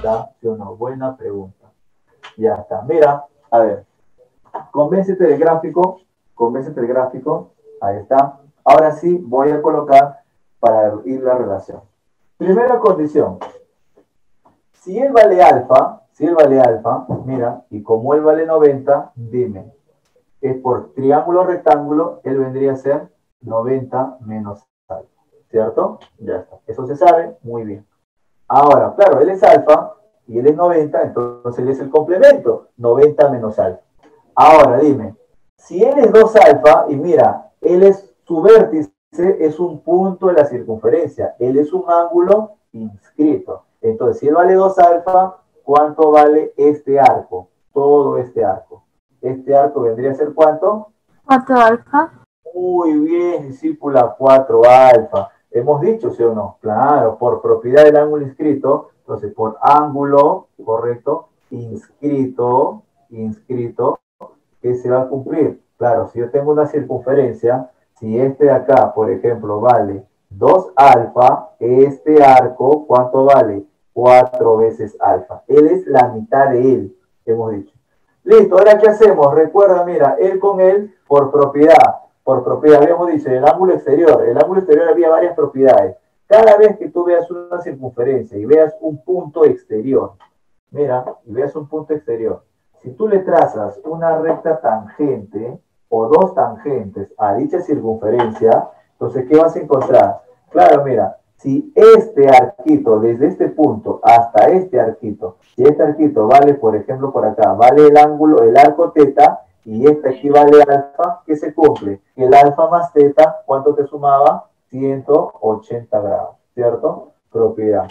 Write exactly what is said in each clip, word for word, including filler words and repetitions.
pregunta, ¿sí o no? Buena pregunta. Ya está. Mira, a ver. Convéncete del gráfico, convéncete del gráfico, ahí está. Ahora sí voy a colocar para ir la relación. Primera condición, si él vale alfa, si él vale alfa, mira, y como él vale noventa, dime, es por triángulo rectángulo, él vendría a ser noventa menos alfa, ¿cierto? Ya está, eso se sabe, muy bien. Ahora, claro, él es alfa y él es noventa, entonces él es el complemento, noventa menos alfa. Ahora, dime, si él es dos alfa, y mira, él es su vértice, es un punto de la circunferencia, él es un ángulo inscrito. Entonces, si él vale dos alfa, ¿cuánto vale este arco? Todo este arco. Este arco vendría a ser ¿cuánto? cuatro alfa. Muy bien, discípula, cuatro alfa. Hemos dicho, ¿sí o no? Claro, por propiedad del ángulo inscrito, entonces por ángulo, correcto, inscrito, inscrito, que se va a cumplir. Claro, si yo tengo una circunferencia, si este de acá, por ejemplo, vale dos alfa, este arco, ¿cuánto vale? cuatro veces alfa. Él es la mitad de él, hemos dicho. Listo, ahora ¿qué hacemos? Recuerda, mira, él con él, por propiedad, por propiedad, habíamos dicho, el ángulo exterior, el ángulo exterior había varias propiedades. Cada vez que tú veas una circunferencia y veas un punto exterior, mira, y veas un punto exterior, si tú le trazas una recta tangente o dos tangentes a dicha circunferencia, entonces, ¿qué vas a encontrar? Claro, mira, si este arquito, desde este punto hasta este arquito, si este arquito vale, por ejemplo, por acá, vale el ángulo, el arco teta, y este aquí vale alfa, ¿qué se cumple? El alfa más teta, ¿cuánto te sumaba? ciento ochenta grados, ¿cierto? Propiedad.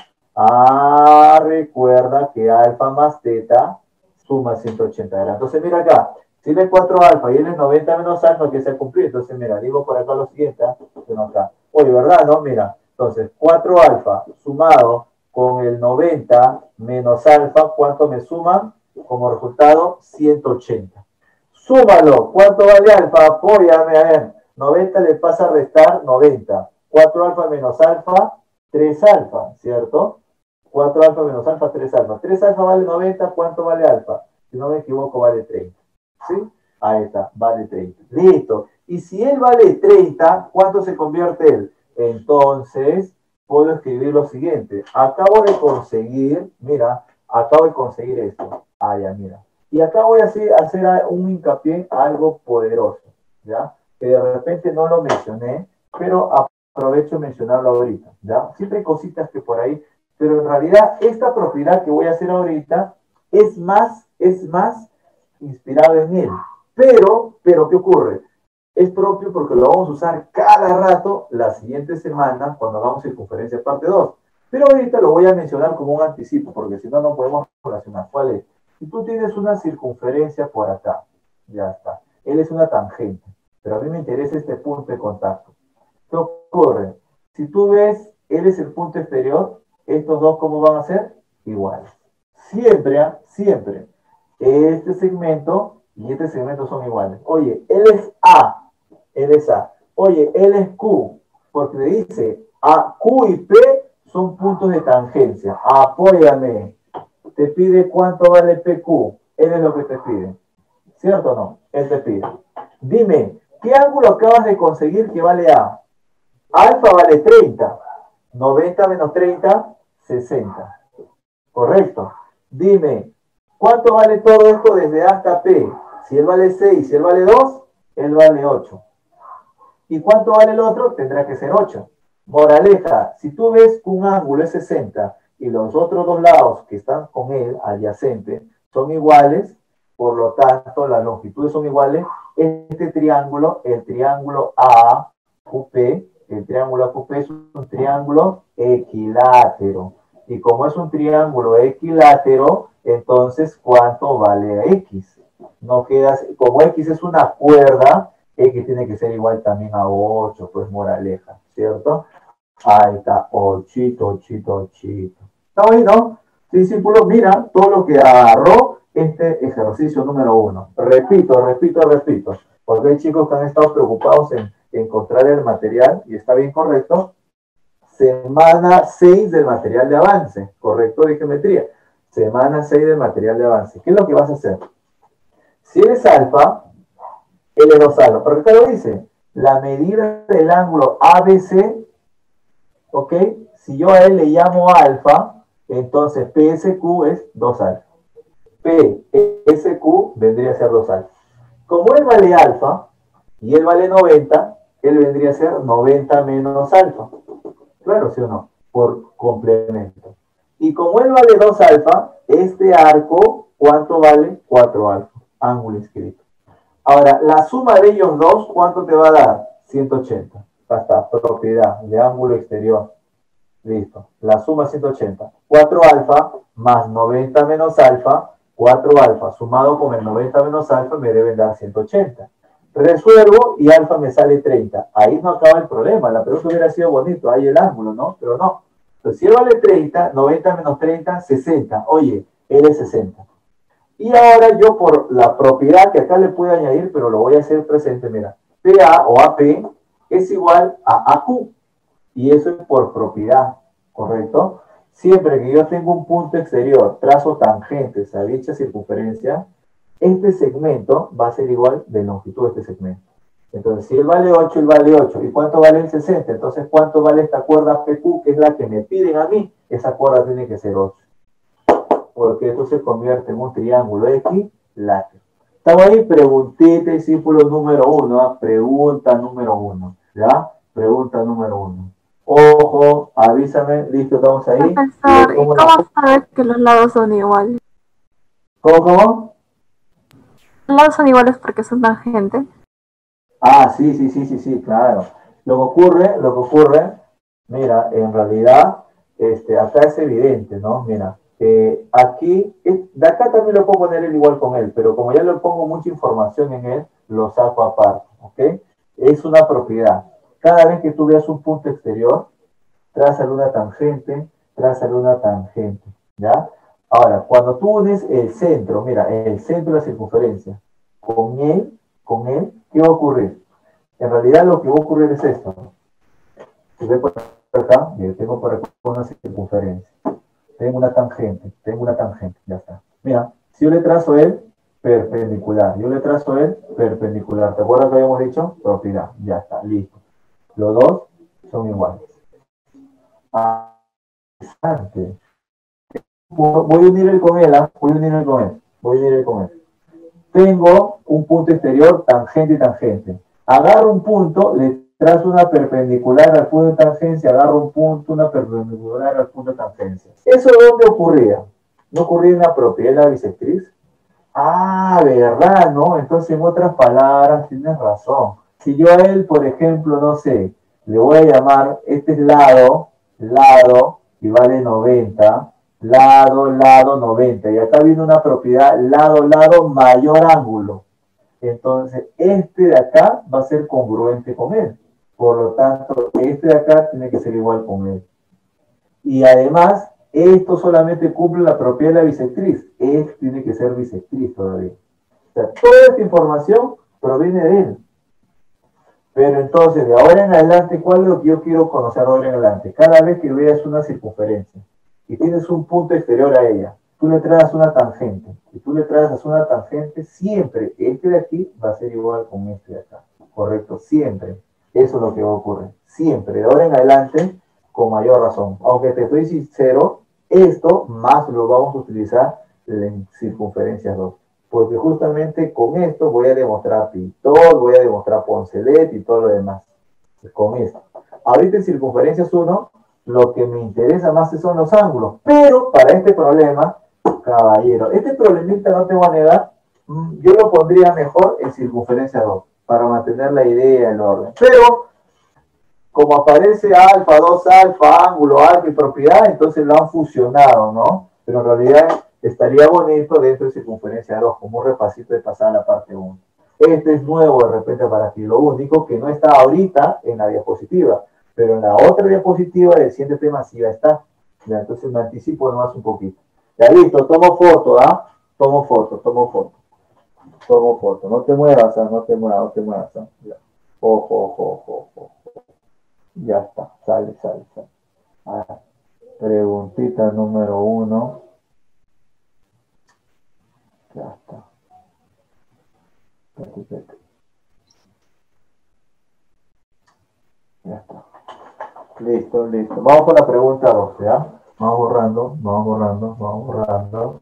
Ah, recuerda que alfa más teta suma ciento ochenta grados. Entonces, mira acá, si él es cuatro alfa y él es noventa menos alfa, que se ha cumplido. Entonces, mira, digo por acá lo siguiente, ¿eh? Acá. Oye, ¿verdad? No, mira. Entonces, cuatro alfa sumado con el noventa menos alfa, ¿cuánto me suman? Como resultado, ciento ochenta. Súmalo. ¿Cuánto vale alfa? Apóyame, a ver. noventa le pasa a restar noventa. cuatro alfa menos alfa, tres alfa, ¿cierto? cuatro alfa menos alfa, tres alfa. tres alfa vale noventa, ¿cuánto vale alfa? Si no me equivoco, vale treinta. ¿Sí? Ahí está, vale treinta. Listo. Y si él vale treinta, ¿cuánto se convierte él? Entonces, puedo escribir lo siguiente. Acabo de conseguir, mira, acabo de conseguir esto. Ah, ya, mira. Y acá voy a hacer, hacer un hincapié en algo poderoso, ¿ya? Que de repente no lo mencioné, pero aprovecho mencionarlo ahorita, ¿ya? Siempre hay cositas que por ahí, pero en realidad esta propiedad que voy a hacer ahorita es más, es más inspirado en él. Pero, pero, ¿qué ocurre? Es propio porque lo vamos a usar cada rato la siguiente semana cuando hagamos circunferencia parte dos. Pero ahorita lo voy a mencionar como un anticipo, porque si no, no podemos relacionar. ¿Cuál es? Si tú tienes una circunferencia por acá, ya está. Él es una tangente, pero a mí me interesa este punto de contacto. ¿Qué ocurre? Si tú ves, él es el punto exterior, estos dos, ¿cómo van a ser? Iguales. Siempre, ¿eh? Siempre. Este segmento y este segmento son iguales. Oye, él es A, él es A. Oye, él es Q, porque le dice A, Q y P son puntos de tangencia. Apóyame. Te pide cuánto vale P Q. Él es lo que te pide. ¿Cierto o no? Él te pide. Dime, ¿qué ángulo acabas de conseguir que vale A? Alfa vale treinta. noventa menos treinta, sesenta. Correcto. Dime, ¿cuánto vale todo esto desde A hasta P? Si él vale seis, si él vale dos, él vale ocho. ¿Y cuánto vale el otro? Tendrá que ser ocho. Moraleja, si tú ves que un ángulo es sesenta y los otros dos lados que están con él, adyacentes, son iguales, por lo tanto las longitudes son iguales, este triángulo, el triángulo A Q P, el triángulo A Q P es un triángulo equilátero. Y como es un triángulo equilátero, entonces, ¿cuánto vale X? No quedas, como X es una cuerda, X tiene que ser igual también a ocho, pues moraleja, ¿cierto? Ahí está, ochito, ochito, ochito. ¿Está bien, no? Sí, discípulos, mira todo lo que agarró este ejercicio número uno. Repito, repito, repito, porque hay chicos que han estado preocupados en encontrar el material, y está bien correcto. Semana seis del material de avance, correcto, de geometría. Semana seis de material de avance. ¿Qué es lo que vas a hacer? Si eres alfa, L es dos alfa. Porque acá lo dice, la medida del ángulo A B C, ¿ok? Si yo a él le llamo alfa, entonces P S Q es dos alfa. P S Q vendría a ser dos alfa. Como él vale alfa y él vale noventa, él vendría a ser noventa menos alfa. Claro, ¿sí o no? Por complemento. Y como él vale dos alfa, este arco, ¿cuánto vale? cuatro alfa. Ángulo inscrito. Ahora, la suma de ellos dos, ¿cuánto te va a dar? ciento ochenta. Basta, propiedad de ángulo exterior. Listo. La suma ciento ochenta. cuatro alfa más noventa menos alfa, cuatro alfa sumado con el noventa menos alfa me deben dar ciento ochenta. Resuelvo y alfa me sale treinta. Ahí no acaba el problema. La pregunta hubiera sido bonito. Hay el ángulo, ¿no? Pero no. Entonces, si él vale treinta, noventa menos treinta, sesenta. Oye, él es sesenta. Y ahora yo por la propiedad que acá le puedo añadir, pero lo voy a hacer presente, mira. P A o A P es igual a A Q. Y eso es por propiedad, ¿correcto? Siempre que yo tengo un punto exterior, trazo tangentes a dicha circunferencia, este segmento va a ser igual de longitud de este segmento. Entonces, si él vale ocho, él vale ocho. ¿Y cuánto vale el sesenta? Entonces, ¿cuánto vale esta cuerda P Q, que es la que me piden a mí? Esa cuerda tiene que ser ocho. Porque esto se convierte en un triángulo equilátero. Estamos ahí, preguntita, discípulo número uno. ¿eh? Pregunta número uno. ¿Ya? Pregunta número uno. Ojo, avísame, listo, estamos ahí. Profesor, ¿y cómo sabes que los lados son iguales? ¿Cómo, cómo? Los lados son iguales porque son tangentes. Ah, sí, sí, sí, sí, sí, claro. Lo que ocurre, lo que ocurre, mira, en realidad, este, acá es evidente, ¿no? Mira, eh, aquí, de acá también lo puedo poner él igual con él, pero como ya le pongo mucha información en él, lo saco aparte, ¿ok? Es una propiedad. Cada vez que tú veas un punto exterior, trázale una tangente, trázale una tangente, ¿ya? Ahora, cuando tú unes el centro, mira, el centro de la circunferencia, con él, con él, ¿qué va a ocurrir? En realidad lo que va a ocurrir es esto. Si ve por acá, yo tengo por acá una circunferencia. Tengo una tangente, tengo una tangente, ya está. Mira, si yo le trazo él, perpendicular. Yo le trazo él, perpendicular. ¿Te acuerdas que habíamos dicho? Propiedad, ya está, listo. Los dos son iguales. Ah, interesante. Voy a unir el con él, ¿eh? voy a unir el con él, voy a unir el con él. Tengo un punto exterior, tangente y tangente. Agarro un punto, le trazo una perpendicular al punto de tangencia, agarro un punto, una perpendicular al punto de tangencia. ¿Eso dónde ocurría? ¿No ocurría en la propiedad de la bisectriz? Ah, ¿verdad? ¿No? Entonces, en otras palabras, tienes razón. Si yo a él, por ejemplo, no sé, le voy a llamar, este es lado, lado, y vale noventa, lado, lado, noventa. Y acá viene una propiedad, lado, lado, mayor ángulo. Entonces, este de acá va a ser congruente con él. Por lo tanto, este de acá tiene que ser igual con él. Y además, esto solamente cumple la propiedad de la bisectriz. Este tiene que ser bisectriz todavía. O sea, toda esta información proviene de él. Pero entonces, de ahora en adelante, ¿cuál es lo que yo quiero conocer ahora en adelante? Cada vez que veas una circunferencia y tienes un punto exterior a ella, tú le traes una tangente. Y tú le traes una tangente, siempre este de aquí va a ser igual con este de acá. ¿Correcto? Siempre. Eso es lo que va a ocurrir. Siempre. De ahora en adelante, con mayor razón. Aunque te estoy sincero, esto más lo vamos a utilizar en circunferencias dos. Porque justamente con esto voy a demostrar Pitol, voy a demostrar Poncelet y todo lo demás. Con esto. Ahorita en circunferencias uno, lo que me interesa más son los ángulos. Pero para este problema, caballero, este problemita no te voy a negar, yo lo pondría mejor en circunferencia dos, para mantener la idea, el orden. Pero, como aparece alfa, dos alfa, ángulo, alfa y propiedad, entonces lo han fusionado, ¿no? Pero en realidad estaría bonito dentro de circunferencia dos, como un repasito de pasar a la parte uno. Este es nuevo de repente para ti, lo único que no está ahorita en la diapositiva, pero en la otra diapositiva del siguiente tema sí va a estar. Ya, entonces me anticipo nomás un poquito. Ya listo, tomo foto, ¿ah? ¿eh? Tomo foto, tomo foto. Tomo foto. No te muevas, ¿ah? No te muevas, no te muevas. ¿ah? Ya. Ojo, ojo, ojo, ojo. Ya está, sale, sale, sale. Ah, preguntita número uno. Ya está. Perfecto. Ya está. Listo, listo. Vamos con la pregunta dos, ¿ya? Vamos borrando, vamos borrando, vamos borrando.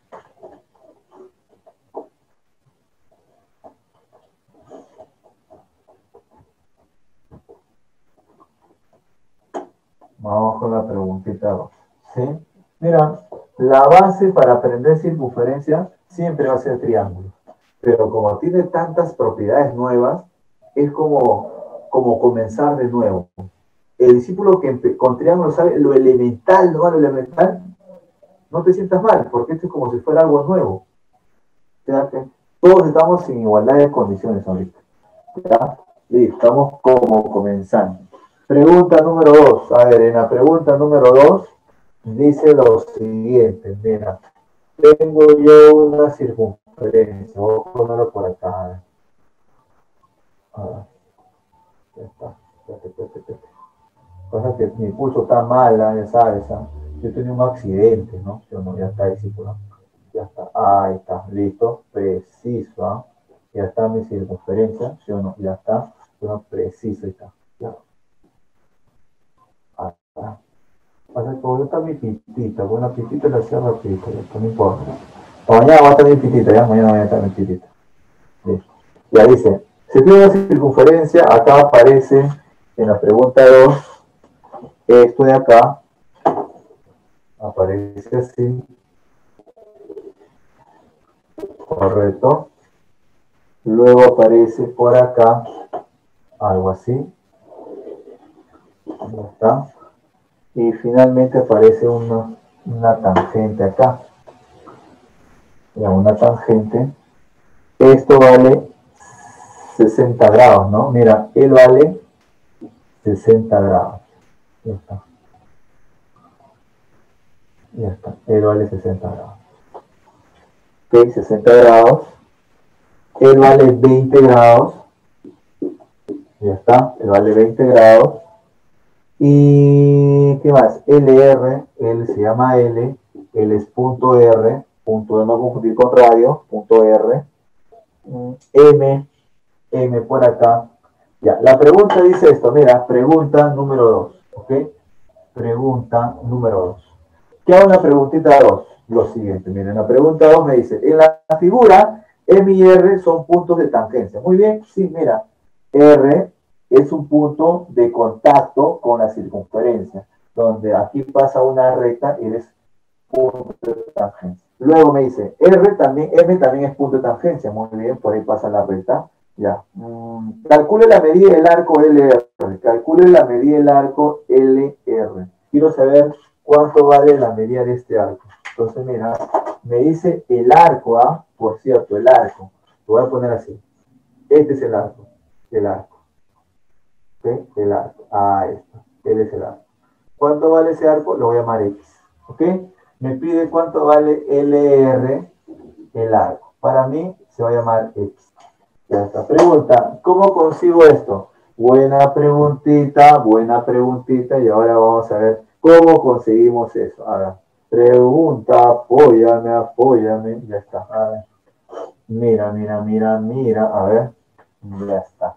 Vamos con la preguntita dos. ¿Sí? Mira, la base para aprender circunferencia siempre va a ser triángulo. Pero como tiene tantas propiedades nuevas, es como, como comenzar de nuevo. El discípulo que con triángulo sabe lo elemental, ¿no? Lo elemental, no te sientas mal, porque esto es como si fuera algo nuevo. ¿Ya? Todos estamos en igualdad de condiciones ahorita. ¿Ya? Y estamos como comenzando. Pregunta número dos. A ver, en la pregunta número dos dice lo siguiente. Mira, tengo yo una circunferencia. Voy a ponerlo por acá. A ver. Ya está. Espérate, espérate, espérate. Pasa que mi pulso está mal, ya sabes. ¿eh? Yo he tenido un accidente, ¿no? Yo no, ya está ahí, sí, ¿no? Ya está. Ahí está. Listo. Preciso. ¿eh? Ya está mi circunferencia. ¿Sí o no? Ya está. Bueno, preciso. Ahí está. Ya. Ah, ah. Pasa que como está mi pitita, con una pitita la hacía rapidito, no importa. O mañana va a estar mi pitita, ya mañana va a estar mi pitita. Listo. Ya dice, si tiene una circunferencia, acá aparece en la pregunta dos, esto de acá, aparece así, correcto. Luego aparece por acá, algo así, ya está. Y finalmente aparece una, una tangente acá. Ya, una tangente. Esto vale sesenta grados, ¿no? Mira, él vale sesenta grados. Ya está. Ya está. Él vale sesenta grados. Ok, sesenta grados. Él vale veinte grados. Ya está. Él vale veinte grados. Y ¿qué más? L R, él se llama L, él es punto R, punto de no confundir con radio, punto R. M, M por acá. Ya, la pregunta dice esto, mira, pregunta número dos, ¿ok? Pregunta número dos. ¿Qué hago en la preguntita dos? Lo siguiente, miren, la pregunta dos me dice, en la figura, M y R son puntos de tangencia. Muy bien, sí, mira, R es un punto de contacto con la circunferencia, donde aquí pasa una recta y es punto de tangencia. Luego me dice, R también, M también es punto de tangencia. Muy bien, por ahí pasa la recta. Ya. Mm, calcule la medida del arco L R. Calcule la medida del arco L R. Quiero saber cuánto vale la medida de este arco. Entonces, mira, me dice el arco, ¿ah? Por cierto, el arco. Lo voy a poner así. Este es el arco. El arco. ¿Ok? El arco. Ahí está. Él es el arco. ¿Cuánto vale ese arco? Lo voy a llamar X. ¿Ok? Me pide cuánto vale L R, el arco. Para mí se va a llamar X. Ya está. Pregunta, ¿cómo consigo esto? Buena preguntita, buena preguntita. Y ahora vamos a ver cómo conseguimos eso. A ver, pregunta, apóyame, apóyame. Ya está. A ver. Mira, mira, mira, mira. A ver. Ya está.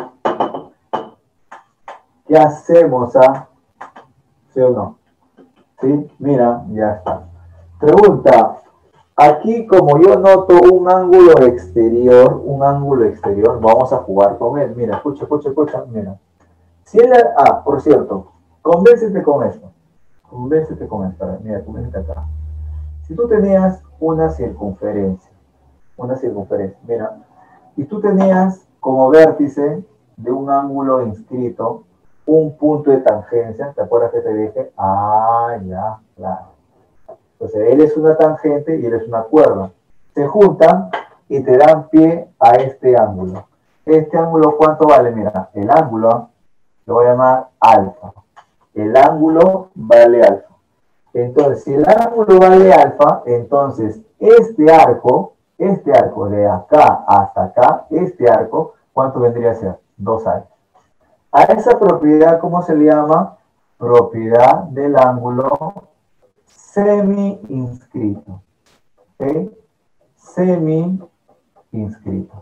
¿Qué hacemos, ah? ¿Sí o no? ¿Sí? Mira, ya está. Pregunta. Aquí, como yo noto un ángulo exterior, un ángulo exterior, vamos a jugar con él. Mira, escucha, escucha, escucha, mira. Si él, ah, por cierto, convéncete con esto. Convéncete con esto. A ver, mira, convéncete acá. Si tú tenías una circunferencia, una circunferencia, mira, y tú tenías como vértice de un ángulo inscrito un punto de tangencia, ¿te acuerdas que te dije? Ah, ya, claro. Entonces, él es una tangente y él es una cuerda. Se juntan y te dan pie a este ángulo. Este ángulo, ¿cuánto vale? Mira, el ángulo lo voy a llamar alfa. El ángulo vale alfa. Entonces, si el ángulo vale alfa, entonces este arco, este arco de acá hasta acá, este arco, ¿cuánto vendría a ser? Dos alfa. A esa propiedad, ¿cómo se le llama? Propiedad del ángulo semi-inscrito. ¿Okay? semi-inscrito.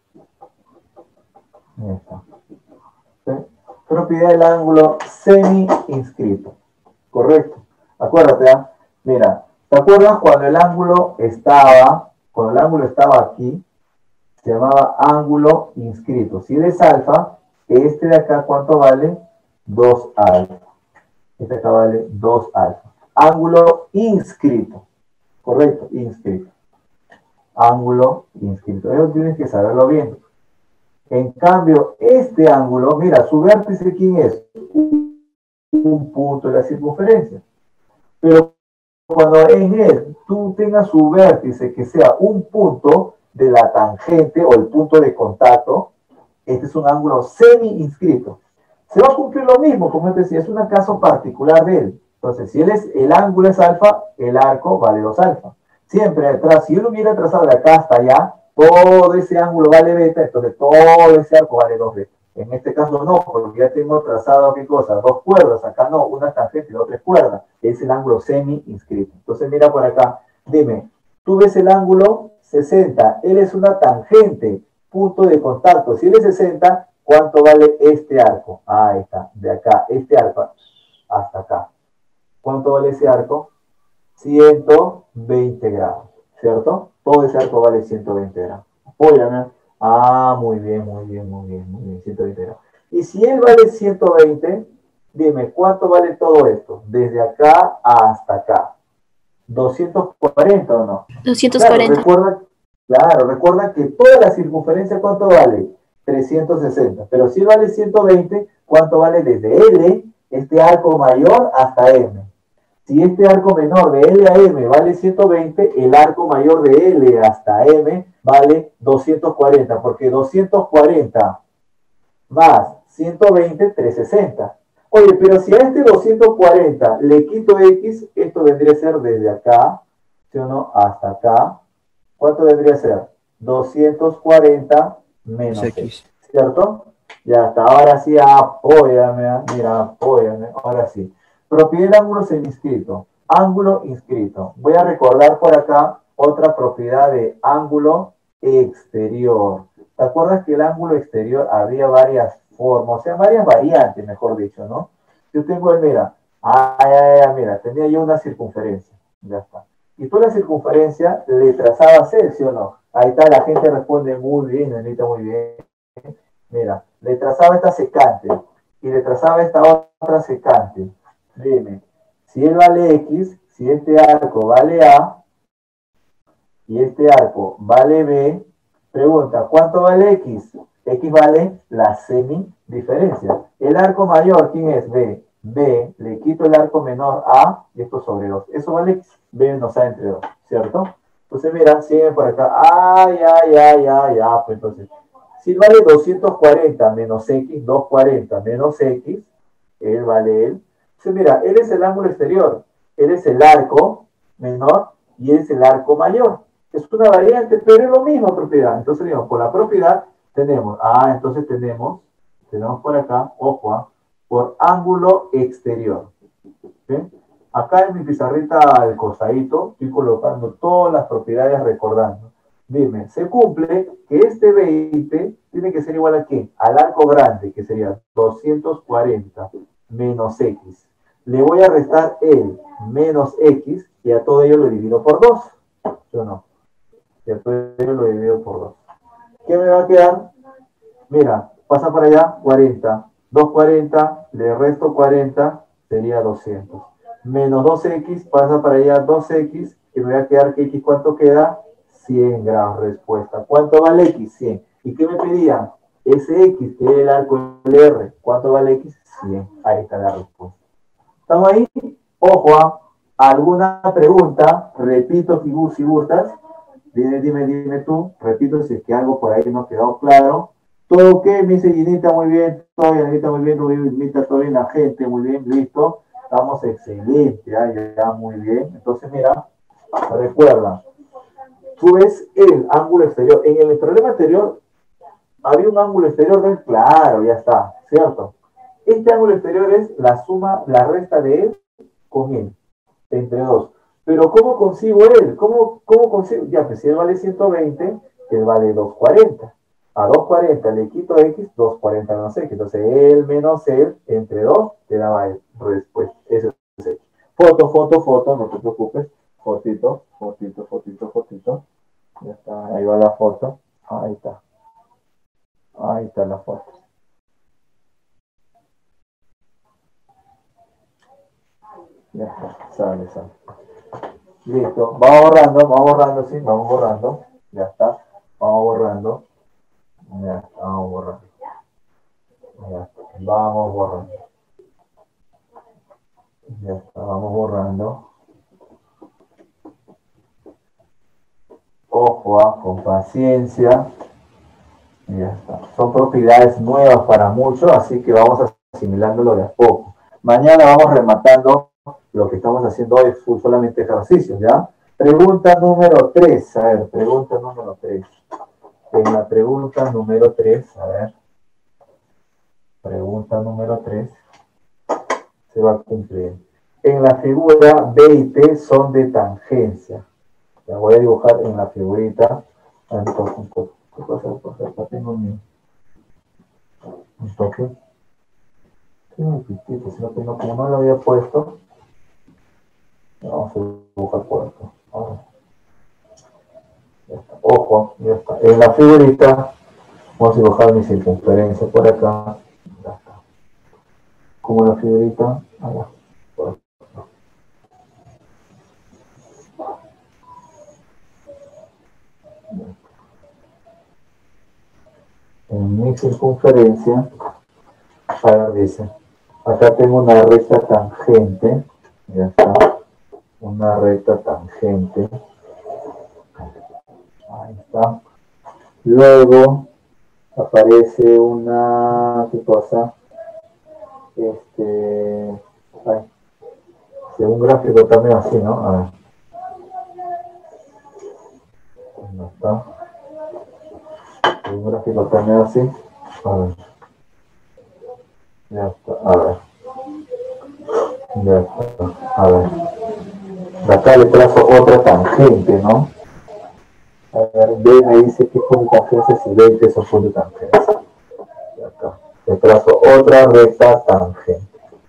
Ahí está. ¿Sí? Propiedad del ángulo semi-inscrito. Correcto. Acuérdate, ¿eh? Mira, ¿te acuerdas cuando el ángulo estaba, cuando el ángulo estaba aquí, se llamaba ángulo inscrito? Si él es alfa, este de acá, ¿cuánto vale? dos alfa. Este acá vale dos alfa. Ángulo inscrito. Correcto, inscrito. Ángulo inscrito. Eso tienes que saberlo bien. En cambio, este ángulo, mira, su vértice, ¿quién es? Un punto de la circunferencia. Pero cuando en él tú tengas su vértice que sea un punto de la tangente o el punto de contacto, este es un ángulo semi-inscrito. Se va a cumplir lo mismo, como te decía, es un caso particular de él. Entonces, si él es, el ángulo es alfa, el arco vale dos alfa. Siempre detrás, si él hubiera trazado de acá hasta allá, todo ese ángulo vale beta, entonces todo ese arco vale dos beta. En este caso no, porque ya tengo trazado, ¿qué cosa? Dos cuerdas, acá no, una tangente y la otra es cuerda. Es el ángulo semi-inscrito. Entonces mira por acá, dime, tú ves el ángulo sesenta, él es una tangente, punto de contacto. Si él es sesenta, ¿cuánto vale este arco? Ah, ahí está, de acá, este arco hasta acá. ¿Cuánto vale ese arco? ciento veinte grados, ¿cierto? Todo ese arco vale ciento veinte grados. Óyame. Ah, muy bien, muy bien, muy bien, muy bien, ciento veinte grados. Y si él vale ciento veinte, dime, ¿cuánto vale todo esto? Desde acá hasta acá. ¿doscientos cuarenta o no? doscientos Claro, cuarenta. recuerda, claro, recuerda que toda la circunferencia, ¿cuánto vale? trescientos sesenta. Pero si vale ciento veinte, ¿cuánto vale desde L, este arco mayor, hasta M? Si este arco menor de L a M vale ciento veinte, el arco mayor de L hasta M vale doscientos cuarenta, porque doscientos cuarenta más ciento veinte, trescientos sesenta. Oye, pero si a este doscientos cuarenta le quito X, esto vendría a ser desde acá, ¿sí o no? Hasta acá. ¿Cuánto vendría a ser? doscientos cuarenta menos X, ¿cierto? Ya está, ahora sí, apóyame, mira, apóyame, ahora sí. Propiedad del ángulo seminscrito. Ángulo inscrito. Voy a recordar por acá otra propiedad de ángulo exterior. ¿Te acuerdas que el ángulo exterior había varias formas, o sea, varias variantes, mejor dicho, ¿no? Yo tengo, mira, ah, ya, ya, mira, tenía yo una circunferencia, ya está. Y tú la circunferencia le trazabas él, ¿sí o no? Ahí está, la gente responde muy bien, Anita, muy bien. Mira, le trazaba esta secante y le trazaba esta otra secante. Dime, si él vale X, si este arco vale A y este arco vale B, pregunta, ¿cuánto vale X? X vale la semidiferencia. El arco mayor, ¿quién es? B. B, le quito el arco menor A y esto sobre dos. Eso vale X. B menos A entre dos, ¿cierto? Entonces, mira, siguen por acá. Ah, ya, ya, ya, ya. Pues entonces, si vale doscientos cuarenta menos X, doscientos cuarenta menos X, él vale él. Entonces, mira, él es el ángulo exterior, él es el arco menor y él es el arco mayor. Es una variante, pero es lo mismo propiedad. Entonces, digamos, por la propiedad tenemos, ah, entonces tenemos, tenemos por acá, ojo, ah, por ángulo exterior. ¿Sí? Acá en mi pizarrita al costadito estoy colocando todas las propiedades recordando. Dime, se cumple que este veinte tiene que ser igual a ¿qué? Al arco grande, que sería doscientos cuarenta menos X. Le voy a restar el menos X y a todo ello lo divido por dos. ¿Sí o no? Y a todo ello lo divido por dos. ¿Qué me va a quedar? Mira, pasa para allá cuarenta. doscientos cuarenta, le resto cuarenta, sería doscientos. Menos dos X, pasa para allá dos X, y me va a quedar que X, ¿cuánto queda? cien grados, respuesta. ¿Cuánto vale X? cien. ¿Y qué me pedían? Ese X, que es el arco del R. ¿Cuánto vale X? cien. Ahí está la respuesta. ¿Estamos ahí? Ojo, ¿a? ¿Alguna pregunta? Repito, si gustas. Dime, dime, dime tú. Repito si es que algo por ahí no quedó claro. ¿Todo ok? Me dice Ginita, muy bien. Todo bien, Ginita, muy bien. Ginita, todo bien. La gente, muy bien. Listo. Estamos excelentes. Ya, ya, muy bien. Entonces, mira, recuerda. Tú ves el ángulo exterior. En el problema anterior, había un ángulo exterior de él. Claro, ya está. ¿Cierto? Este ángulo exterior es la suma, la resta de él con él. Entre dos. Pero ¿cómo consigo él? ¿Cómo, cómo consigo? Ya, pues si él vale ciento veinte, él vale doscientos cuarenta. A doscientos cuarenta le quito X, doscientos cuarenta menos X. Entonces, él menos él, entre dos, te daba el respuesta. Eso es X. Foto, foto, foto, no te preocupes. Fotito, fotito, fotito, fotito. Ya está, ahí va la foto. Ahí está. Ahí está la foto. Ya está, sale, sale. Listo, vamos borrando, vamos borrando, sí, vamos borrando. Ya está, vamos borrando. Ya está, vamos borrando. Ya está, vamos borrando. Ya está, vamos borrando. Ojo, ah, con paciencia. Ya está. Son propiedades nuevas para muchos, así que vamos asimilándolo de a poco. Mañana vamos rematando lo que estamos haciendo hoy, solamente ejercicios, ¿ya? Pregunta número tres, a ver, pregunta número tres. En la pregunta número tres, a ver, pregunta número tres, se va a cumplir. En la figura B y T son de tangencia. La voy a dibujar en la figurita. Un toque, un toque. ¿Qué pasa? ¿Qué pasa? Acá tengo mi... un toque. ¿Qué es mi pitito? Si no tengo, como no lo había puesto, vamos a dibujar por acá. Ahora. Ya está. Ojo, ya está. En la figurita vamos a dibujar mi circunferencia por acá. Ya está. Como la figurita, allá. Por acá. En mi circunferencia, a ver, dice, acá tengo una recta tangente, ya está, una recta tangente, ahí está. Luego aparece una, ¿qué cosa? Este, ay, un gráfico también así, ¿no? A ver. ¿Dónde está? Un gráfico también así. A ver. Ya está, a ver. Ya está, a ver. De acá le trazo otra tangente, ¿no? A ver, B me dice que punto de tangencia si B es un punto de tangencia. Y acá le trazo otra recta tangente.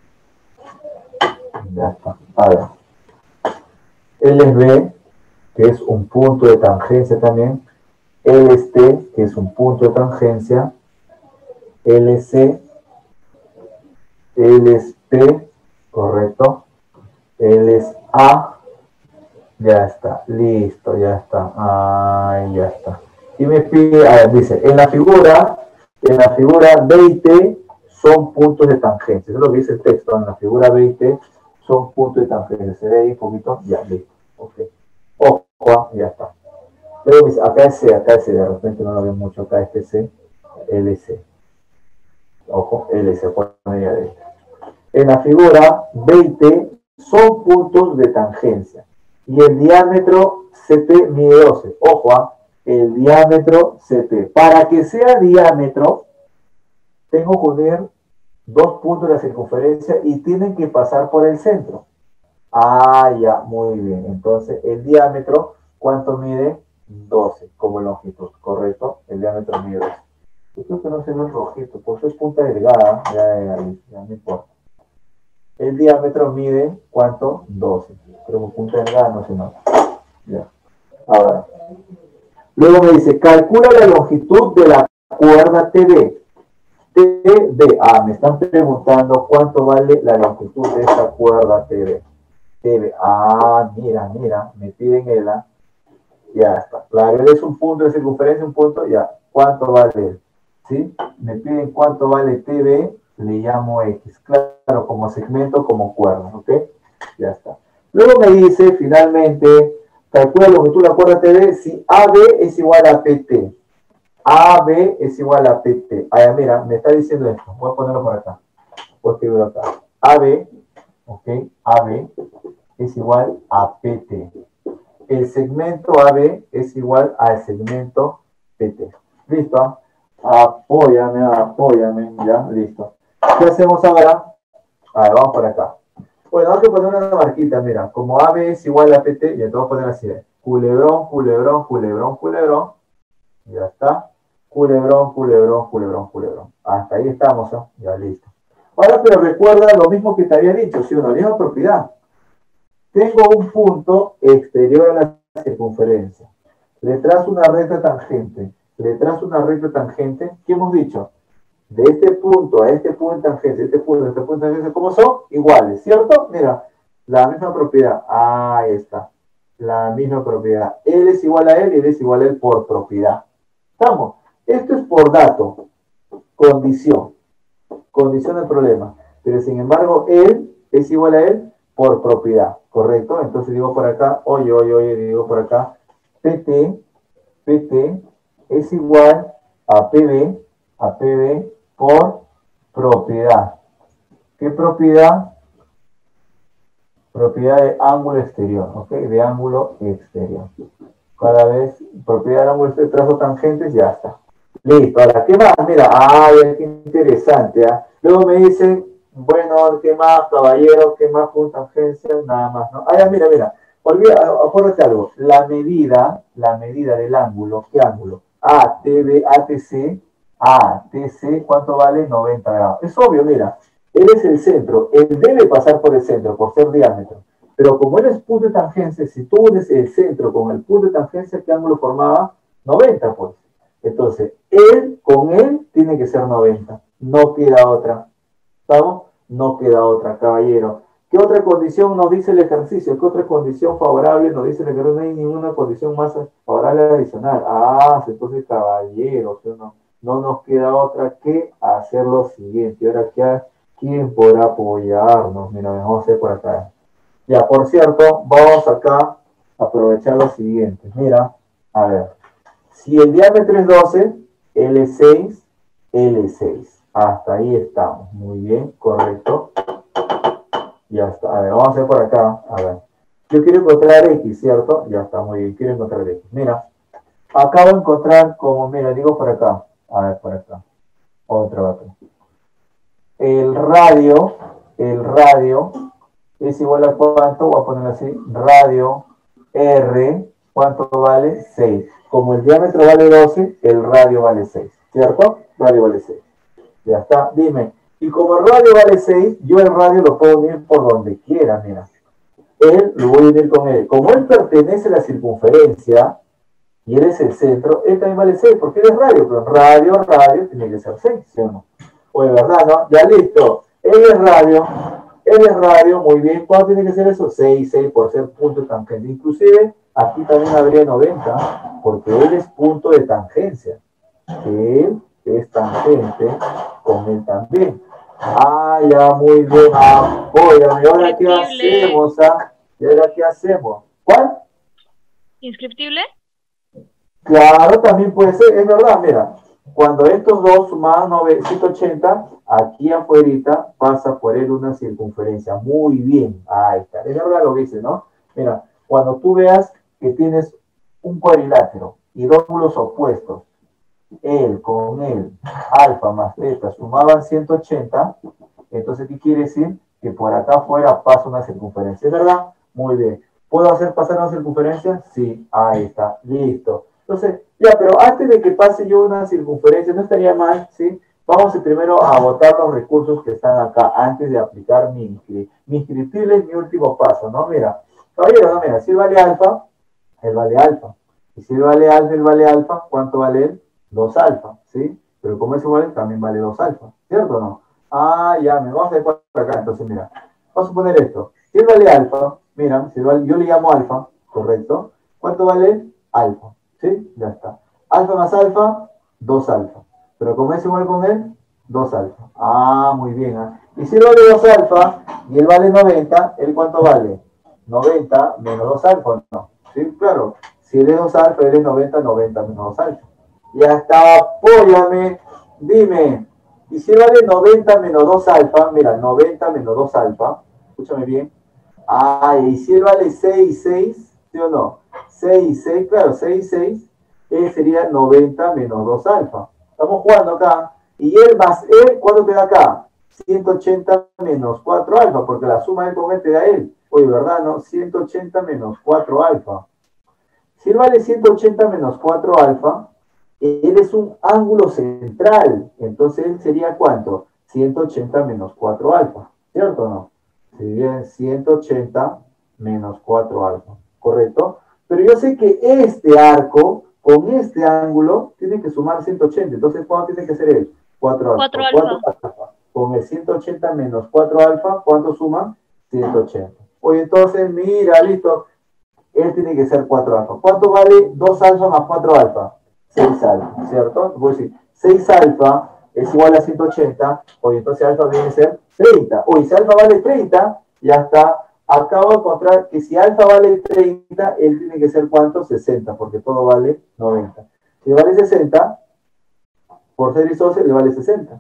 Ya está. A ver. L es B, que es un punto de tangencia también. L es T, que es un punto de tangencia. L es C. L es P, correcto. L es A. Ya está, listo, ya está. Ahí ya está. Y me pide, a ver, dice, en la figura, en la figura B y T son puntos de tangencia. Eso es lo que dice el texto. En la figura B y T son puntos de tangencia. Se ve ahí un poquito, ya, listo. Ok. Ojo, ya está. Luego dice, acá es C, acá es C, de repente no lo veo mucho, acá este C, L C. Ojo, L C, por media de esta. En la figura B y T son puntos de tangencia. Y el diámetro C P mide doce. Ojo, ¿eh? El diámetro C P. Para que sea diámetro, tengo que unir dos puntos de la circunferencia y tienen que pasar por el centro. Ah, ya, muy bien. Entonces, el diámetro, ¿cuánto mide? doce como longitud, ¿correcto? El diámetro mide doce. Yo creo que no se ve el rojito, pues es punta delgada, ya, ya, ya, ya no importa. El diámetro mide, ¿cuánto? doce. Pero con punta delgada no se nota. Ya. Ahora. Luego me dice, calcula la longitud de la cuerda T B. T B. Ah, me están preguntando cuánto vale la longitud de esta cuerda T B. T B. Ah, mira, mira, me piden el A. Ya está. Claro, él es un punto de circunferencia, un punto, ya. ¿Cuánto vale él? ¿Sí? Me piden cuánto vale T B, le llamo X. Claro, como segmento, como cuerda, ¿ok? Ya está. Luego me dice, finalmente, calcula la longitud de la cuerda T B si A B es igual a P T. A B es igual a P T. Ah, mira, me está diciendo esto. Voy a ponerlo por acá. Voy a escribirlo acá. A B, ¿ok? A B es igual a P T. El segmento A B es igual al segmento P T. ¿Listo? Apóyame, apóyame, ya, listo. ¿Qué hacemos ahora? A ver, vamos por acá. Bueno, hay que poner una marquita, mira, como A B es igual a P T, y entonces vamos a poner así, culebrón, culebrón, culebrón, culebrón, ya está, culebrón, culebrón, culebrón, culebrón. Hasta ahí estamos, ¿eh? Ya listo. Ahora, pero recuerda lo mismo que te había dicho, si una misma propiedad. Tengo un punto exterior a la circunferencia. Le trazo una recta tangente. Le trazo una recta tangente. ¿Qué hemos dicho? De este punto a este punto de tangente, este punto a este punto de tangente, ¿cómo son? Iguales, ¿cierto? Mira, la misma propiedad. Ahí está. La misma propiedad. Él es igual a él y él es igual a él por propiedad. ¿Estamos? Esto es por dato. Condición. Condición del problema. Pero sin embargo, él es igual a él por propiedad. ¿Correcto? Entonces digo por acá, oye, oye, oye, digo por acá, P T, P T es igual a P B, a P B por propiedad. ¿Qué propiedad? Propiedad de ángulo exterior, ¿ok? De ángulo exterior. Cada vez, propiedad de ángulo exterior, trazo tangentes, ya está. Listo, ahora, ¿qué más? Mira, ay, qué interesante, ¿eh? Luego me dicen, bueno, ¿qué más, caballero? ¿Qué más con tangencia? Nada más, ¿no? Ah, ya, mira, mira. Olvida, acuérdate algo. La medida, la medida del ángulo, ¿qué ángulo? A, T, B, A, T, C, A, T, C, ¿cuánto vale? noventa grados. Es obvio, mira. Él es el centro. Él debe pasar por el centro, por ser diámetro. Pero como él es punto de tangencia, si tú unes el centro con el punto de tangencia, ¿qué ángulo formaba? noventa, pues. Entonces, él con él tiene que ser noventa. No queda otra. ¿Estamos? No queda otra, caballero. ¿Qué otra condición nos dice el ejercicio? ¿Qué otra condición favorable nos dice el ejercicio? No hay ninguna condición más favorable adicional. Ah, entonces, caballero, no, no nos queda otra que hacer lo siguiente. Ahora, ¿qué, ¿quién podrá apoyarnos? Mira, vamos a hacer por acá. Ya, por cierto, vamos acá a aprovechar lo siguiente. Mira, a ver. Si el diámetro es doce, L seis, L seis. Hasta ahí estamos. Muy bien, correcto. Ya está. A ver, vamos a hacer por acá. A ver. Yo quiero encontrar X, ¿cierto? Ya está, muy bien. Quiero encontrar X. Mira, acabo de encontrar como, mira, digo por acá. A ver, por acá. Otro, otro. El radio, el radio es igual a cuánto, voy a poner así, radio R, ¿cuánto vale? seis. Como el diámetro vale doce, el radio vale seis, ¿cierto? Radio vale seis. Ya está, dime. Y como el radio vale seis, yo el radio lo puedo unir por donde quiera, mira. Él lo voy a unir con él. Como él pertenece a la circunferencia y él es el centro, él también vale seis, porque él es radio, pero radio, radio, tiene que ser seis, ¿sí o no? Pues verdad, ¿no? Ya listo. Él es radio, él es radio, muy bien. ¿Cuánto tiene que ser eso? seis, seis por ser punto de tangente. Inclusive, aquí también habría noventa, porque él es punto de tangencia. Él es tangente con él también. Ah, ya, muy bien. Apóyame. ¿Y ahora qué hacemos? ¿Ah? ¿Y ahora qué hacemos? ¿Cuál? ¿Inscriptible? Claro, también puede ser. Es verdad, mira. Cuando estos dos suman ciento ochenta, aquí afuera pasa por él una circunferencia. Muy bien. Ahí está. Es verdad lo que dice, ¿no? Mira, cuando tú veas que tienes un cuadrilátero y dos ángulos opuestos, él con él, alfa más teta, sumaban ciento ochenta, entonces, ¿qué quiere decir? Que por acá afuera pasa una circunferencia. ¿Es verdad? Muy bien. ¿Puedo hacer pasar una circunferencia? Sí. Ahí está. Listo. Entonces, ya, pero antes de que pase yo una circunferencia, no estaría mal, ¿sí? Vamos primero a agotar los recursos que están acá, antes de aplicar mi inscriptible. Mi inscriptible es mi último paso, ¿no? Mira, caballero, no, mira, si vale alfa, él vale alfa. Y si vale alfa, él vale alfa, ¿cuánto vale él? dos alfa, ¿sí? Pero como es igual, también vale dos alfa, ¿cierto o no? Ah, ya, me vamos a ver por acá, entonces, mira, vamos a poner esto. Si él vale alfa, mira, si vale, yo le llamo alfa, ¿correcto? ¿Cuánto vale? Alfa. ¿Sí? Ya está. Alfa más alfa, dos alfa. Pero como es igual con él, dos alfa. Ah, muy bien. ¿eh? Y si él vale dos alfa y él vale noventa, ¿él cuánto vale? noventa menos dos alfa, ¿no? Sí, claro. Si él es dos alfa, él es noventa, noventa menos dos alfa. Ya está, apóyame. Dime. Y si él vale noventa menos dos alfa, mira, noventa menos dos alfa, escúchame bien. Ah, y si él vale seis, seis, ¿sí o no? seis, seis, claro, seis, seis, él sería noventa menos dos alfa. Estamos jugando acá. Y él más él, ¿cuánto te da acá? ciento ochenta menos cuatro alfa, porque la suma del con este da él. Oye, ¿verdad? ¿No? ciento ochenta menos cuatro alfa. Si él vale ciento ochenta menos cuatro alfa, él es un ángulo central. Entonces, él sería ¿cuánto? ciento ochenta menos cuatro alfa. ¿Cierto o no? Sería ciento ochenta menos cuatro alfa. ¿Correcto? Pero yo sé que este arco, con este ángulo, tiene que sumar ciento ochenta. Entonces, ¿cuánto tiene que ser él? cuatro alfa. cuatro alfa. cuatro alfa. Con el ciento ochenta menos cuatro alfa, ¿cuánto suma? ciento ochenta. Oye, entonces, mira, listo. Él tiene que ser cuatro alfa. ¿Cuánto vale dos alfa más cuatro alfa? seis alfa, ¿cierto? Voy a decir, seis alfa es igual a ciento ochenta. Oye, entonces alfa viene a ser treinta. Oye, si alfa vale treinta, ya está. Acabo de encontrar que si alfa vale treinta, él tiene que ser ¿cuánto? sesenta, porque todo vale noventa. Si vale sesenta, por ser isósceles le vale sesenta.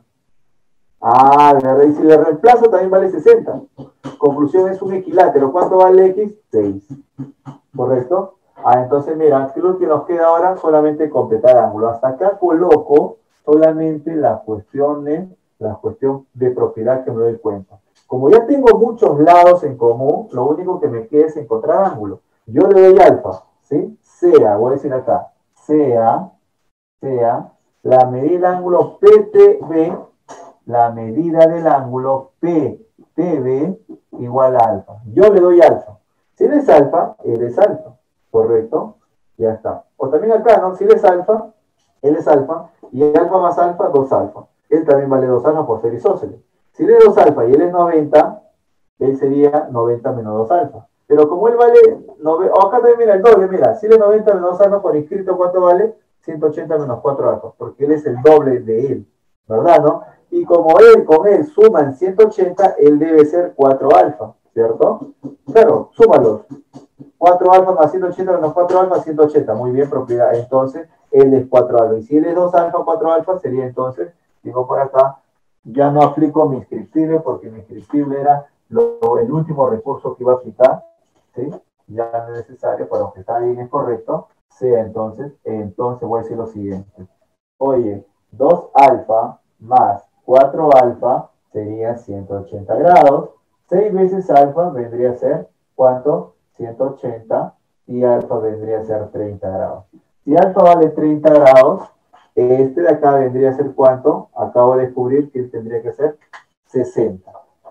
Ah, de verdad, y si le reemplazo también vale sesenta. Conclusión, es un equilátero. ¿Cuánto vale X? seis. ¿Correcto? Ah, entonces mira, lo que nos queda ahora solamente completar ángulo. Hasta acá coloco solamente las cuestiones, la cuestión de propiedad que me doy cuenta. Como ya tengo muchos lados en común, lo único que me queda es encontrar ángulo. Yo le doy alfa, ¿sí? Sea, voy a decir acá, sea, sea, la medida del ángulo P T B, la medida del ángulo P T B igual a alfa. Yo le doy alfa. Si él es alfa, él es alfa. ¿Correcto? Ya está. O también acá, ¿no? Si él es alfa, él es alfa, y alfa más alfa, dos alfa. Él también vale dos alfa por ser isósceles. Si él es dos alfa y él es noventa, él sería noventa menos dos alfa. Pero como él vale, nove- o acá también mira el doble, mira, si él es noventa menos dos alfa por inscrito, ¿cuánto vale? ciento ochenta menos cuatro alfa, porque él es el doble de él, ¿verdad, no? Y como él con él suman ciento ochenta, él debe ser cuatro alfa, ¿cierto? Claro, súmalos. cuatro alfa más ciento ochenta menos cuatro alfa, ciento ochenta. Muy bien, propiedad. Entonces, él es cuatro alfa. Y si él es dos alfa, cuatro alfa, sería entonces, digo por acá, ya no aplico mi inscriptible porque mi inscriptible era lo, el último recurso que iba a aplicar, ¿sí? Ya no es necesario, pero aunque está bien, es correcto, sea entonces, entonces voy a decir lo siguiente. Oye, dos alfa más cuatro alfa sería ciento ochenta grados. seis veces alfa vendría a ser, ¿cuánto? ciento ochenta, y alfa vendría a ser treinta grados. Si alfa vale treinta grados, este de acá vendría a ser ¿cuánto? Acabo de descubrir que tendría que ser sesenta.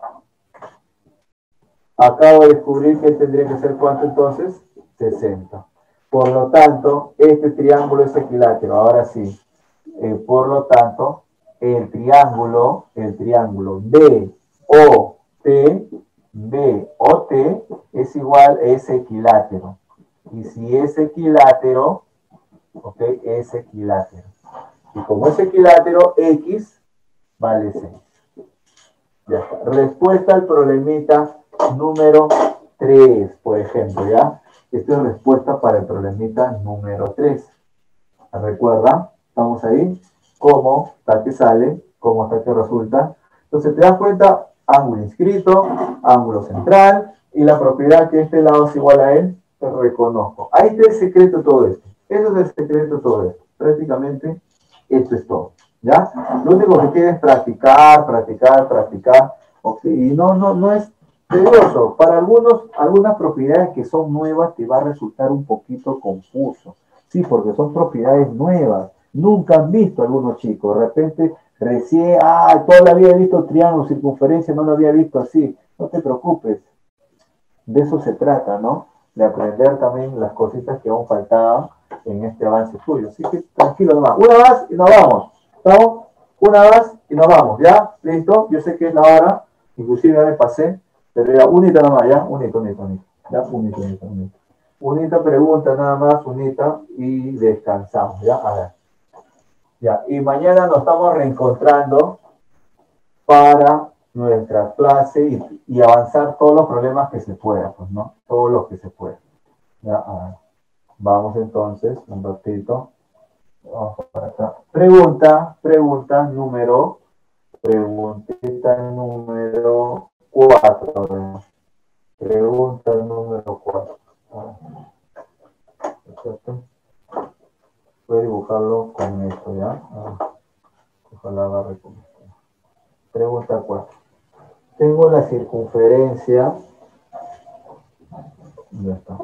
Acabo de descubrir que tendría que ser ¿cuánto entonces? sesenta. Por lo tanto, este triángulo es equilátero. Ahora sí. Eh, por lo tanto, el triángulo, el triángulo B O T, B O T es igual, es equilátero. Y si es equilátero, ok, es equilátero. Y como es equilátero, X vale seis. Ya está. Respuesta al problemita número tres, por ejemplo, ¿ya? Esta es respuesta para el problemita número tres. ¿Recuerda? ¿Estamos ahí? ¿Cómo está que sale? ¿Cómo está que resulta? Entonces, te das cuenta, ángulo inscrito, ángulo central, y la propiedad que este lado es igual a él, te reconozco. Ahí está el secreto de todo esto. Eso es el secreto de todo esto. Prácticamente, esto es todo. ¿Ya? Lo único que queda es practicar, practicar, practicar. ¿Okay? Y no, no, no es tedioso. Para algunos, algunas propiedades que son nuevas te va a resultar un poquito confuso. Sí, porque son propiedades nuevas. Nunca han visto algunos chicos. De repente, recién, ah, toda la vida he visto triángulo, circunferencia, no lo había visto así. No te preocupes. De eso se trata, ¿no? De aprender también las cositas que aún faltaban en este avance tuyo. Así que tranquilo nomás. Una más y nos vamos. ¿Estamos? Una más y nos vamos. ¿Ya? ¿Listo? Yo sé que es la hora. Inclusive ya me pasé. Pero ya, unita nomás, ¿ya? Unita, unita, unita. Ya, unita, unita, unita. Unita pregunta nada más, unita y descansamos, ¿ya? A ver. Ya, y mañana nos estamos reencontrando para nuestra clase y, y avanzar todos los problemas que se puedan, pues, ¿no? Todos los que se puedan. Ya, a ver. Vamos entonces, un ratito. Vamos para acá. Pregunta, pregunta número, preguntita número cuatro. Pregunta número cuatro. Perfecto. Voy a dibujarlo con esto, ¿ya? Ah, ojalá agarre con esto. Pregunta cuatro. Tengo la circunferencia. Ya está.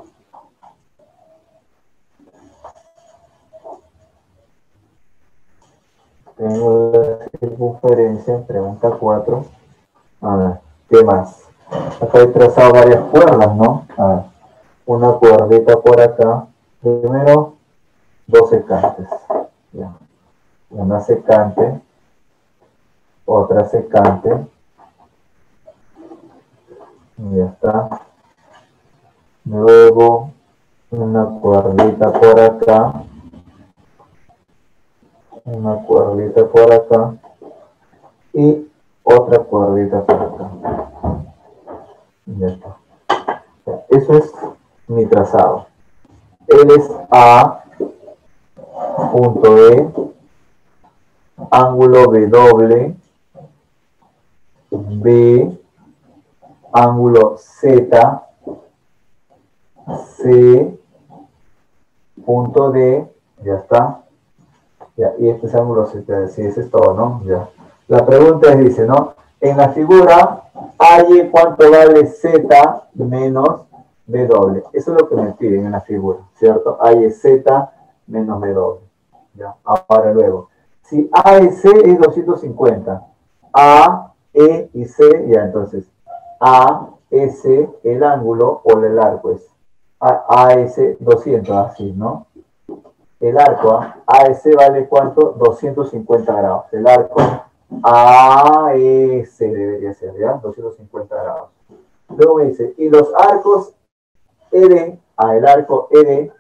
Tengo la circunferencia, pregunta cuatro. A ver, ¿qué más? Acá he trazado varias cuerdas, ¿no? A ver, una cuerdita por acá. Primero, dos secantes. Ya. Una secante, otra secante. Y ya está. Luego, una cuerdita por acá. Una cuerdita por acá. Y otra cuerdita por acá. Ya está. Eso es mi trazado. Él es A, punto E, ángulo W, B, ángulo Z, C, punto D, ya está. Ya, y este es ángulo Z, sí, ese es todo, ¿no? Ya. La pregunta es, dice, ¿no? En la figura, hay cuánto vale Z menos W. Eso es lo que me piden en la figura, ¿cierto? Hay es Z menos W. Ya. Ahora luego, si A y C es doscientos cincuenta, A, E y C, ya entonces, A, S, el ángulo o el arco es A, S doscientos, así, ¿no? El arco, A S vale ¿cuánto? doscientos cincuenta grados. El arco A S debería ser, ¿ya? doscientos cincuenta grados. Luego me dice, y los arcos E D, a el arco E D,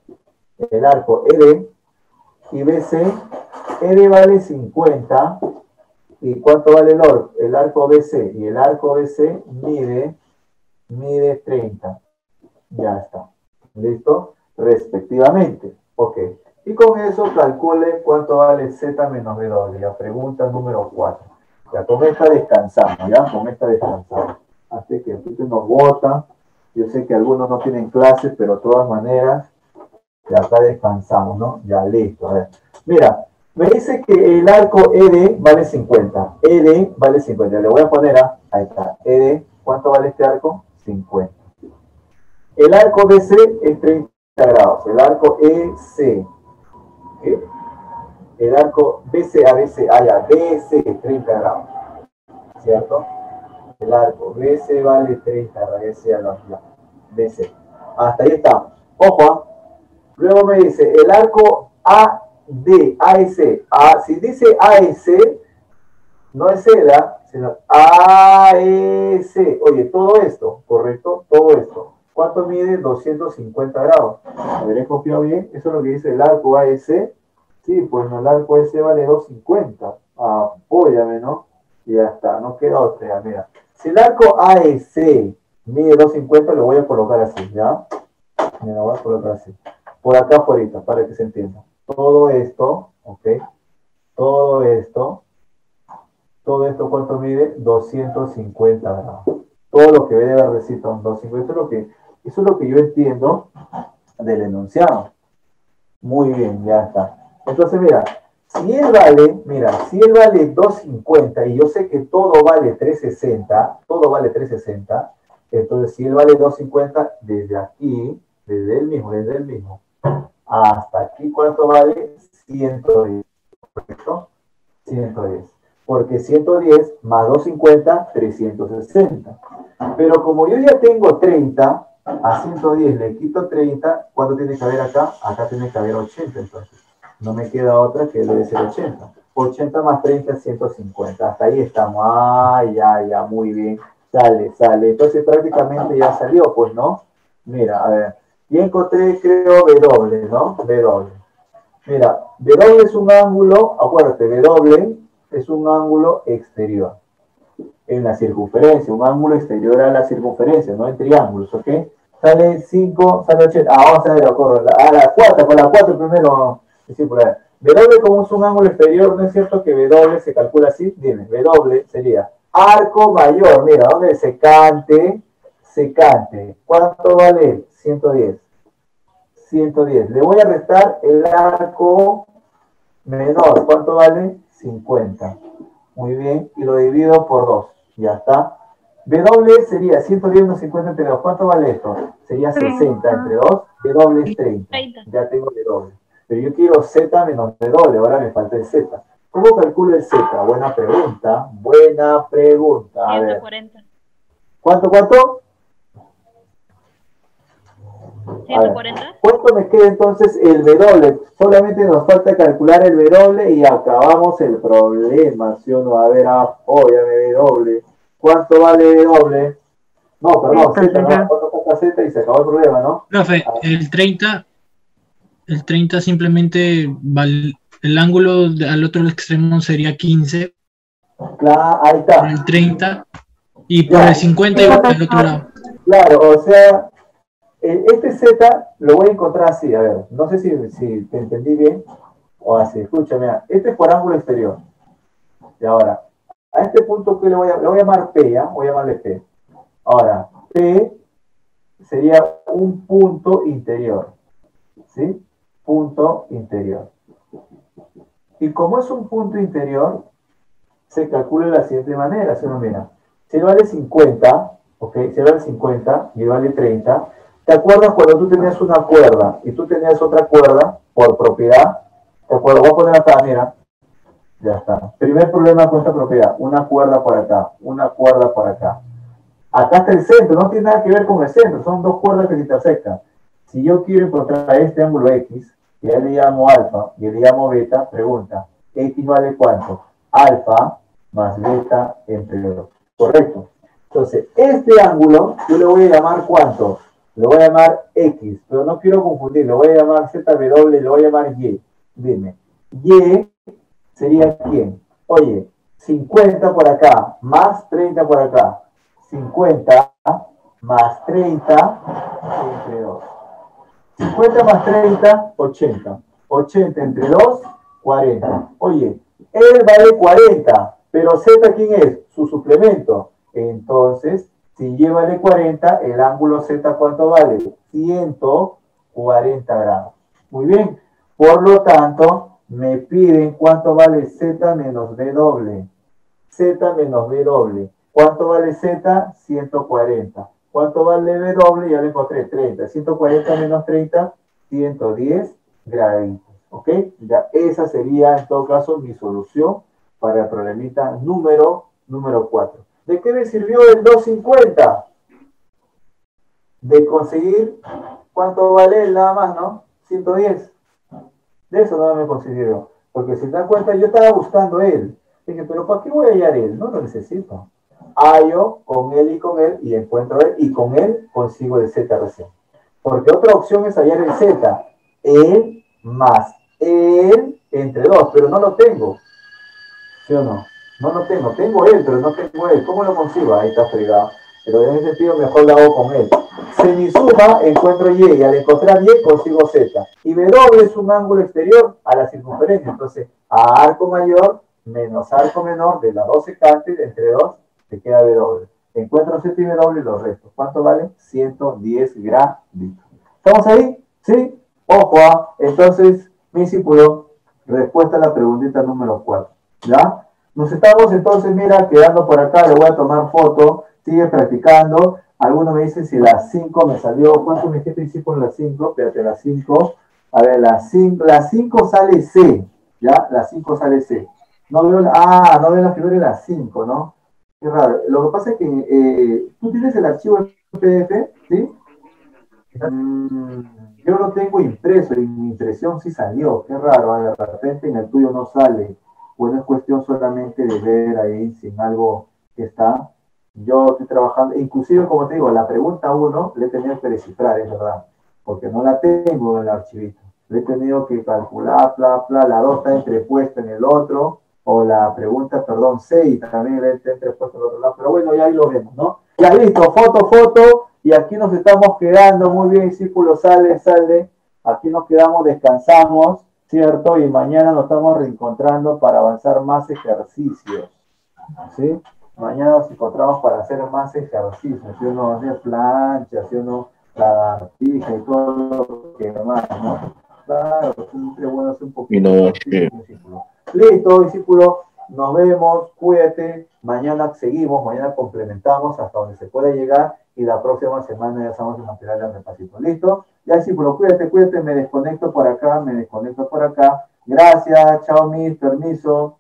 el arco E D y B C, E D vale cincuenta. ¿Y cuánto vale el, or, el arco B C? Y el arco B C mide, mide treinta. Ya está. ¿Listo? Respectivamente. Ok. Y con eso calcule cuánto vale Z menos W. La pregunta número cuatro. Ya con esta descansamos, ¿ya? Con esta descansamos. Así que aquí nos vota. Yo sé que algunos no tienen clases, pero de todas maneras, ya acá descansamos, ¿no? Ya listo. A ver. Mira, me dice que el arco E D vale cincuenta. E D vale cincuenta. Le voy a poner a, ahí está. E D, ¿cuánto vale este arco? cincuenta. El arco B C es treinta grados. El arco E C. ¿Qué? El arco B C a B C, ah, ya, B C es treinta grados. ¿Cierto? El arco B C vale treinta grados. B C a la B C. Hasta ahí está. Ojo. Luego me dice el arco A D, A S. A, si dice A S, no es EDA, sino A S. Oye, todo esto, ¿correcto? Todo esto. ¿Cuánto mide? doscientos cincuenta grados. ¿Habré copiado bien? Eso es lo que dice el arco A S. Sí, pues no, el arco A S vale doscientos cincuenta. Apóyame, ¿no? Y ya está, no queda otra. Mira, si el arco A S mide doscientos cincuenta, lo voy a colocar así, ¿ya? Me lo voy a colocar así. Por acá, por ahorita, para que se entienda. Todo esto, ¿ok? Todo esto, todo esto, ¿cuánto mide? doscientos cincuenta grados. Todo lo que ve de verdecito, doscientos cincuenta, eso es lo que, eso es lo que yo entiendo del enunciado. Muy bien, ya está. Entonces, mira, si él vale, mira, si él vale doscientos cincuenta y yo sé que todo vale trescientos sesenta, todo vale trescientos sesenta, entonces si él vale doscientos cincuenta, desde aquí, desde él mismo, desde él mismo, hasta aquí, ¿cuánto vale? ciento diez, ¿correcto? ciento diez. Porque ciento diez más doscientos cincuenta, trescientos sesenta. Pero como yo ya tengo treinta, a ciento diez le quito treinta, ¿cuánto tiene que haber acá? Acá tiene que haber ochenta, entonces. No me queda otra que debe ser ochenta. ochenta más treinta, ciento cincuenta. Hasta ahí estamos. Ah, ya, ya, muy bien. Sale, sale. Entonces prácticamente ya salió, pues, ¿no? Mira, a ver. Y encontré, creo, W, ¿no? W. Mira, W es un ángulo, acuérdate, W es un ángulo exterior. En la circunferencia, un ángulo exterior a la circunferencia, no en triángulos, ¿ok? Sale cinco, sale ochenta. Ah, vamos a ver, acuerdo. A la cuarta, con la cuatro primero. Sí, por ahí. W como es un ángulo exterior, ¿no es cierto que W se calcula así? Dime, W sería arco mayor. Mira, ¿dónde es? Secante, secante. ¿Cuánto vale? ciento diez. ciento diez. Le voy a restar el arco menor. ¿Cuánto vale? cincuenta. Muy bien, y lo divido por dos. Ya está. W sería ciento diez menos cincuenta entre dos. ¿Cuánto vale esto? Sería sesenta entre dos. W es treinta. treinta. Ya tengo W. Pero yo quiero Z menos W. Ahora me falta el Z. ¿Cómo calculo el Z? Buena pregunta. Buena pregunta. A ver. ciento cuarenta. ¿Cuánto, cuánto? ciento cuarenta. ¿Cuánto me queda entonces el W? Solamente nos falta calcular el W y acabamos el problema, ¿sí o no? A ver, ah, oh, ya me W. ¿Cuánto vale W? No, perdón, Z, ¿no? ¿Cuánto falta Z? Y se acabó el problema, ¿no? Profe, el treinta, el treinta simplemente val- el ángulo de- al otro extremo sería quince Claro, ahí por está. el treinta y por Ya. el cincuenta igual al otro lado. Claro, o sea, eh, este Z lo voy a encontrar así, a ver, no sé si, si te entendí bien o así, escúchame, este es por ángulo exterior. Y ahora, a este punto que le voy a, le voy a llamar P, ¿ya? Voy a llamarle P. Ahora, P sería un punto interior, ¿sí? Punto interior. Y como es un punto interior, se calcula de la siguiente manera, si uno mira, si él vale cincuenta, ¿ok? Si él vale cincuenta y él vale treinta, ¿te acuerdas cuando tú tenías una cuerda y tú tenías otra cuerda por propiedad? ¿Te acuerdas? Voy a poner acá, mira. Ya está. Primer problema con esta propiedad. Una cuerda por acá, una cuerda por acá. Acá está el centro, no tiene nada que ver con el centro, son dos cuerdas que se intersecan. Si yo quiero encontrar este ángulo X, y a él le llamo alfa, y le llamo beta, pregunta, ¿X vale cuánto? Alfa más beta entre dos. ¿Correcto? Entonces, este ángulo, yo le voy a llamar ¿cuánto? Le voy a llamar X, pero no quiero confundir, le voy a llamar Z W, le voy a llamar Y. Dime, Y sería ¿quién? Oye, cincuenta por acá, más treinta por acá. cincuenta más treinta entre dos. cincuenta más treinta, ochenta. ochenta entre dos, cuarenta. Oye, él vale cuarenta, pero Z, ¿quién es? Su suplemento. Entonces, si Y vale cuarenta, el ángulo Z, ¿cuánto vale? ciento cuarenta grados. Muy bien. Por lo tanto, me piden cuánto vale Z menos W. Z menos W. ¿Cuánto vale Z? ciento cuarenta. ¿Cuánto vale W? Ya lo encontré, treinta. ciento cuarenta menos treinta, ciento diez graditos. ¿Ok? Ya, esa sería en todo caso mi solución para el problemita número, número cuatro. ¿De qué me sirvió el doscientos cincuenta? De conseguir, ¿cuánto vale él nada más, no? ciento diez. De eso no me considero. Porque si te das cuenta, yo estaba buscando él. Dije, pero ¿para qué voy a hallar él? No lo necesito. Hallo con él y con él y encuentro él y con él consigo el Z recién. Porque otra opción es hallar el Z. Él más él entre dos, pero no lo tengo. ¿Sí o no? No lo tengo. Tengo él, pero no tengo él. ¿Cómo lo consigo? Ahí está fregado. Pero en ese sentido mejor lo hago con él. Semisuma, encuentro Y, y al encontrar Y consigo Z. Y W es un ángulo exterior a la circunferencia. Entonces, a arco mayor menos arco menor de las dos secantes, entre dos, te queda W. Encuentro Z y W y los restos. ¿Cuánto vale? ciento diez graditos. ¿Estamos ahí? ¿Sí? Ojo, ¿ah? Entonces, mi discípulo, respuesta a la preguntita número cuatro. ¿Ya? Nos estamos entonces, mira, quedando por acá, le voy a tomar foto, sigue practicando. Algunos me dicen si las cinco me salió. ¿Cuánto me dijiste discípulo las cinco? Espérate, las cinco. A ver, las cinco, las cinco sale C. ¿Ya? Las cinco sale C. No veo la, ah, no veo la figura de las cinco, ¿no? Qué raro. Lo que pasa es que eh, tú tienes el archivo en P D F, ¿sí? Mm, yo lo tengo impreso y mi impresión sí salió. Qué raro, ¿eh? De repente en el tuyo no sale. Bueno, es cuestión solamente de ver ahí sin algo que está. Yo estoy trabajando, inclusive como te digo, la pregunta uno le he tenido que descifrar, es verdad, porque no la tengo en el archivito. Le he tenido que calcular, bla, bla, la dos está entrepuesta en el otro, o la pregunta, perdón, seis también le está entrepuesta en el otro lado, pero bueno, ya ahí lo vemos, ¿no? Ya listo, foto, foto, y aquí nos estamos quedando, muy bien, discípulo, sale, sale, aquí nos quedamos, descansamos, ¿cierto? Y mañana nos estamos reencontrando para avanzar más ejercicios, ¿sí? Mañana nos encontramos para hacer más ejercicios, ¿sí o no? Hacer plancha, ¿sí o no? Lagartija y todo lo que demás, ¿no? Claro, siempre bueno hacer un poquito de ejercicio, discípulo. Listo, discípulo. nos vemos, cuídate, mañana seguimos, mañana complementamos hasta donde se puede llegar y la próxima semana ya estamos en material de repasito. ¿Listo? Ya sí, pero cuídate, cuídate, me desconecto por acá, me desconecto por acá. Gracias, chao, mis, permiso.